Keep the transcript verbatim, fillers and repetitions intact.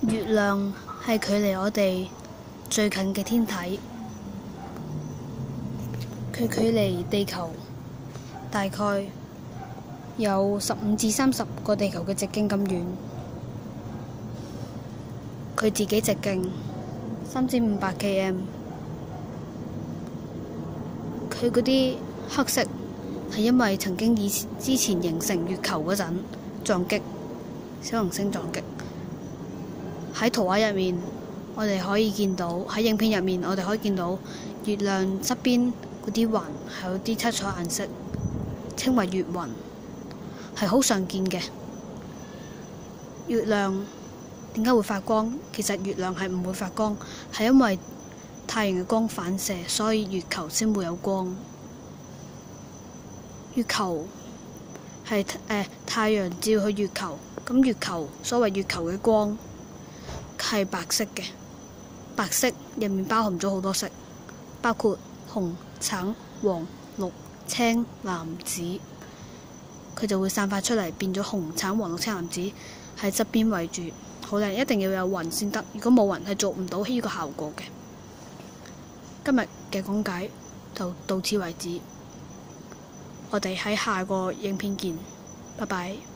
月亮係距離我哋最近嘅天體，佢距離地球大概有十五至三十個地球嘅直徑咁遠。佢自己直徑三千五百 km， 佢嗰啲黑色係因為曾經以之前形成月球嗰陣撞擊，小行星撞擊。喺圖畫入面，我哋可以見到，喺影片入面，我哋可以見到月亮側邊嗰啲雲係有啲七彩顏色，稱為月暈，係好常見嘅。月亮點解會發光？其實月亮係唔會發光，係因為太陽嘅光反射，所以月球先會有光。月球係誒、呃、太陽照去月球，咁月球所謂月球嘅光係白色嘅，白色入面包含咗好多色，包括紅、橙、黃、綠、青、藍、紫，佢就會散發出嚟，變咗紅、橙、黃、綠、青、藍、紫喺側邊圍住，好靚，一定要有雲先得。如果冇雲係做唔到呢個效果嘅。今日嘅講解就到此為止，我哋喺下個影片見，拜拜。